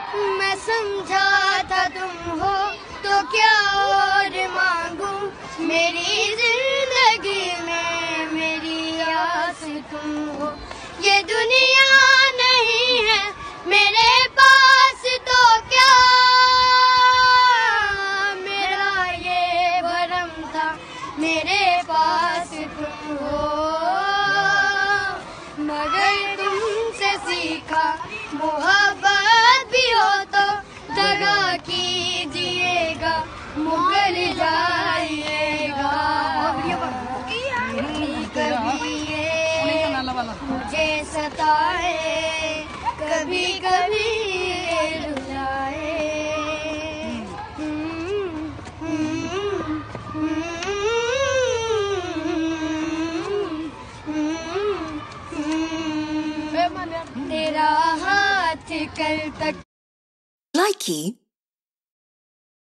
मैं समझा था तुम हो तो क्या और मांगू, मेरी जिंदगी में मेरी आस तुम हो। ये दुनिया नहीं है मेरे पास तो क्या, मेरा ये भरम था मेरे पास तुम हो। मगर तुमसे सीखा मोहब्बत भी हो तो दगा कीजिएगा, मुकर जाइएगा। कभी ये मुझे सताए, कभी कभी रुलाए। तेरा हाथ कल तक Likey